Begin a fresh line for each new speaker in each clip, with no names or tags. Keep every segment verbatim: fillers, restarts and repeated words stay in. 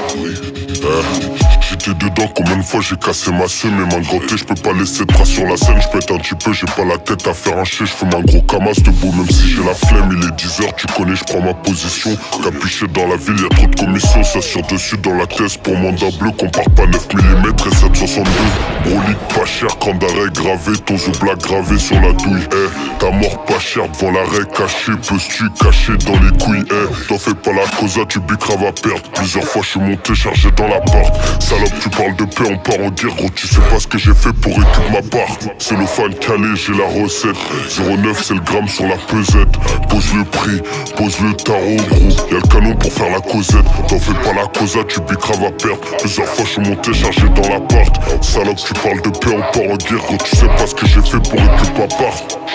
Eh, j'étais dedans, combien de fois j'ai cassé ma seule. Mes mains gantées, j'peux pas laisser de traces sur la scène. J'pète un petit peu, j'ai pas la tête à faire un chien. J'fume un gros camas debout, même si j'ai la flemme. Il est dix heures, tu connais, j'prends ma position. Capuché dans la ville, y'a trop de commissions. S'assure dessus dans la caisse pour mandat bleu. Compare pas neuf millimètres et sept soixante-deux. Broly pas cher, camp d'arrêt gravé. Ton The Black gravé sur la douille. Eh, ta mort pas cher devant l'arrêt caché. Peux-tu caché dans les couilles. Eh, t'en fais pas la causa, tu bicraves à perdre. Plusieurs fois j'suis monté chargé dans l'appart. Salope, tu parles de paix, on part en guerre. Gros, tu sais pas ce que j'ai fait pour récupérer ma part. C'est le fan calé, j'ai la recette. Zéro neuf, c'est le gramme sur la pesette. Pose le prix, pose le tarot, gros. Y'a le canon pour faire la causette. T'en fais pas la causa, tu bicraves à perdre. Plusieurs fois j'suis monté chargé dans l'appart. Salope, tu parles de paix, on part en guerre. Gros, tu sais pas ce que j'ai fait pour récupérer ma part.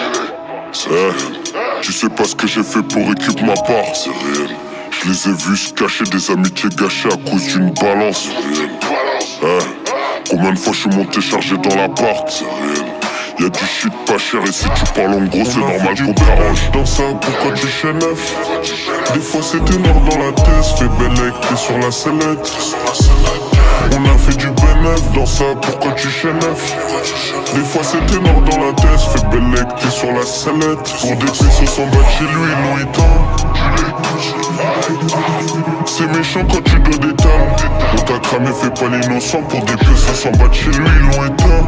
Eh, tu sais pas ce que j'ai fait pour récupérer ma part. C'est réel. Je les ai vus se cacher, des amitiés gâchées à cause d'une balance. Eh, combien de fois je suis monté chargé dans l'appart. Y'a du shit pas cher et si tu parles en gros c'est normal qu'on t'arrange. Dans ça, pourquoi tu chez neuf? Des fois c'était noir dans la tête, fais belle t'es sur la sellette. On a fait du bénéf dans ça, pourquoi tu chez neuf? Des fois c'était noir dans la tête, fais belle t'es sur la sellette. Pour des pesos s'en bat chez lui, Louis c'est méchant quand tu dois d'étal. On t'a cramé, fais pas l'innocent. Pour des pesos s'en bat chez lui, ils l'ont éteint.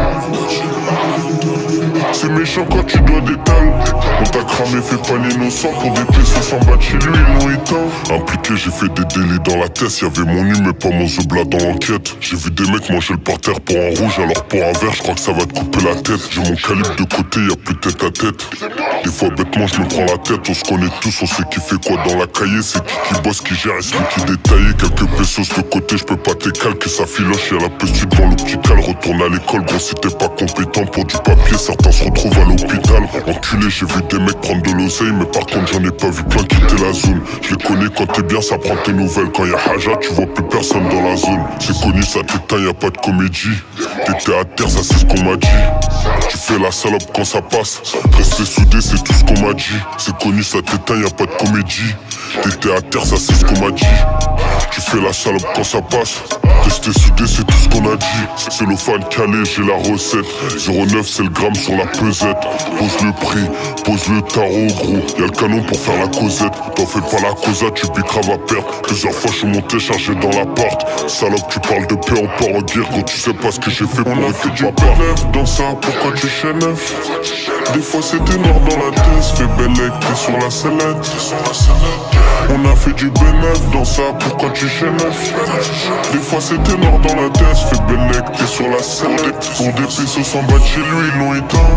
C'est méchant quand tu dois d'étal. On t'a cramé, fais pas l'innocent. Pour des pesos s'en bat chez lui, ils l'ont éteint. Impliqué, j'ai fait des délits dans la tête. Y'avait mon nu mais pas mon The Black dans l'enquête. J'ai vu des mecs manger le parterre pour un rouge. Alors pour un vert, je crois que ça va te couper la tête. J'ai mon calibre de côté, y'a plus de tête à tête. Des fois bêtement je me prends la tête. On se connaît tous, on sait qui fait quoi dans la cahier. C'est qui qui bosse, qui gère et celui qui détaille. Quelques pesos de côté, je peux pas t'écaler. Que ça filoche, y'a la posture devant l'optical. Retourne à l'école, gros si t'es pas compétent pour du papier, certains se retrouvent à l'hôpital. Enculé, j'ai vu des mecs prendre de l'oseille. Mais par contre j'en ai pas vu plein quitter la zone. Je les connais quand t'es bien, ça prend tes nouvelles. Quand y'a Haja, tu vois plus personne dans la zone. C'est connu, ça t'éteint, y'a pas de comédie. T'étais à terre, ça c'est ce qu'on m'a dit. Tu fais la salope quand ça passe. Rester soudé, c'est tout ce qu'on m'a dit. C'est connu, ça t'éteint, y'a pas de comédie. T'étais à terre, ça c'est ce qu'on m'a dit. Tu fais la salope quand ça passe. Rester soudé, c'est tout ce qu'on a dit. C'est le fan calé, j'ai la recette. Zéro neuf, c'est le gramme sur la pesette. Pose le prix, pose le tarot, gros. Y'a le canon pour faire la causette. T'en fais pas la causa, tu bicraves à perdre. Plusieurs fois, je suis monté chargé dans l'appart. Salope, tu parles de paix, on part en guerre. Quand tu sais pas ce que j'ai fait pour récupérer ma part. Dans ça, pourquoi tu chez neuf? Des fois, c'était noir dans la tête. Fais belle t'es sur la sellette. On a fait du bénéf dans ça, pourquoi tu chez neuf? Des fois c'était noir dans la tête, fais belle t'es sur la sellette. Pour des pesos s'en bat chez lui, ils l'ont éteint.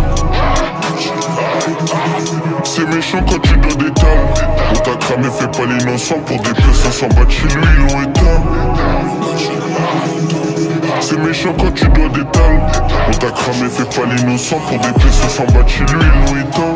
C'est méchant quand tu dois d'étal. On t'a cramé, fais pas l'innocent. Pour des pesos s'en bat chez lui, ils l'ont éteint. C'est méchant quand tu dois d'étal. On t'a cramé, fais pas l'innocent. Pour des pesos s'en bat chez lui, ils l'ont éteint.